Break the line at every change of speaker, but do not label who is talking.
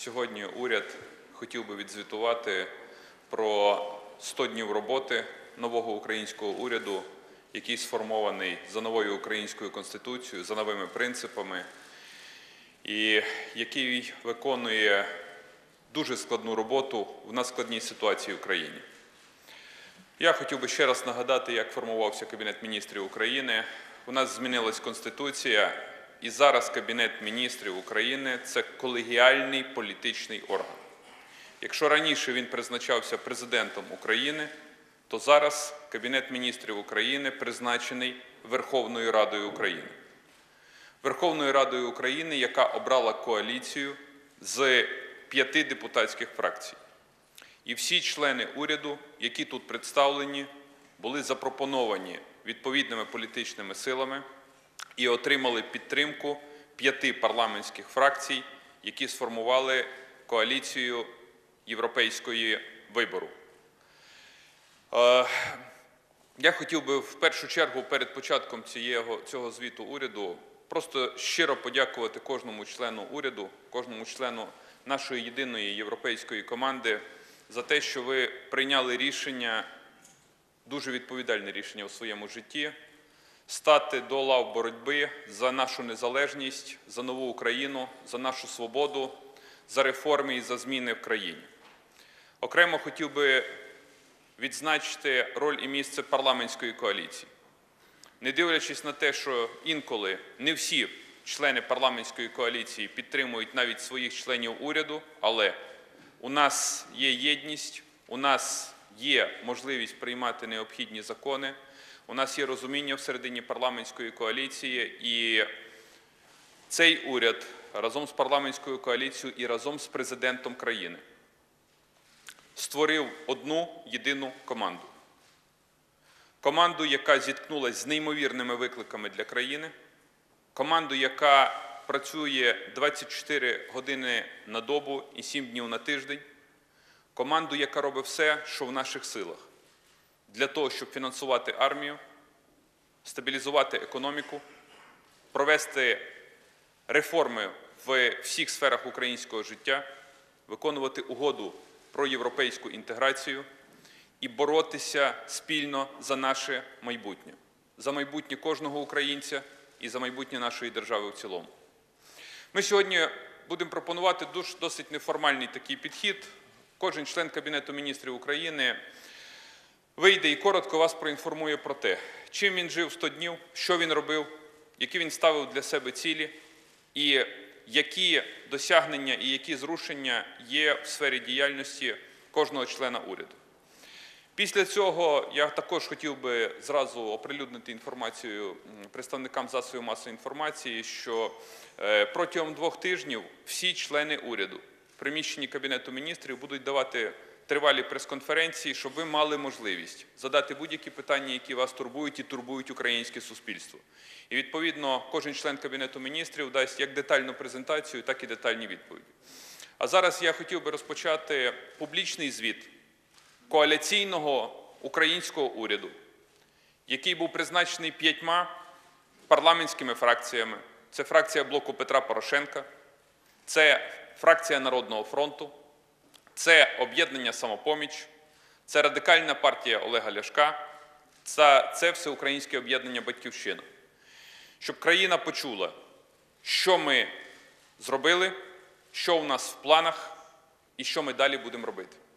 Сьогодні уряд хотів би відзвітувати про 100 днів роботи нового українського уряду, який сформований за новою українською Конституцією, за новими принципами, і який виконує дуже складну роботу в надскладній ситуації в країні. Я хотів би ще раз нагадати, як формувався Кабінет міністрів України. У нас змінилась Конституція, і зараз Кабінет міністрів України – це колегіальний політичний орган. Якщо раніше він призначався президентом України, то зараз Кабінет міністрів України призначений Верховною Радою України. Верховною Радою України, яка обрала коаліцію з 5 депутатських фракцій. І всі члени уряду, які тут представлені, були запропоновані відповідними політичними силами і отримали підтримку 5 парламентських фракцій, які сформували коаліцію європейської вибору. Я хотів би в першу чергу перед початком цього звіту уряду просто щиро подякувати кожному члену уряду, кожному члену нашої єдиної європейської команди за те, що ви прийняли рішення, дуже відповідальне рішення у своєму житті, стати до лав боротьби за нашу незалежність, за нову Україну, за нашу свободу, за реформи і за зміни в країні. Окремо хотів би відзначити роль і місце парламентської коаліції. Не дивлячись на те, що інколи не всі члени парламентської коаліції підтримують навіть своїх членів уряду, але у нас є єдність, у нас є можливість приймати необхідні закони, у нас є розуміння всередині парламентської коаліції, і цей уряд разом з парламентською коаліцією і разом з президентом країни створив одну єдину команду. Команду, яка зіткнулася з неймовірними викликами для країни, команду, яка працює 24 години на добу і 7 днів на тиждень, команду, яка робить все, що в наших силах, для того, щоб фінансувати армію, стабілізувати економіку, провести реформи в всіх сферах українського життя, виконувати угоду про європейську інтеграцію і боротися спільно за наше майбутнє, за майбутнє кожного українця і за майбутнє нашої держави в цілому. Ми сьогодні будемо пропонувати досить неформальний такий підхід. Кожен член Кабінету міністрів України вийде і коротко вас проінформує про те, чим він жив 100 днів, що він робив, які він ставив для себе цілі і які досягнення і які зрушення є в сфері діяльності кожного члена уряду. Після цього я також хотів би зразу оприлюднити інформацію представникам засобів масової інформації, що протягом 2 тижнів всі члени уряду в приміщенні Кабінету міністрів будуть давати тривалі прес-конференції, щоб ви мали можливість задати будь-які питання, які вас турбують і турбують українське суспільство. І відповідно кожен член Кабінету міністрів дасть як детальну презентацію, так і детальні відповіді. А зараз я хотів би розпочати публічний звіт коаліційного українського уряду, який був призначений 5 парламентськими фракціями. Це фракція блоку Петра Порошенка, це фракція Народного фронту, це об'єднання «Самопоміч», це Радикальна партія Олега Ляшка, це Всеукраїнське об'єднання «Батьківщина». Щоб країна почула, що ми зробили, що у нас в планах і що ми далі будемо робити.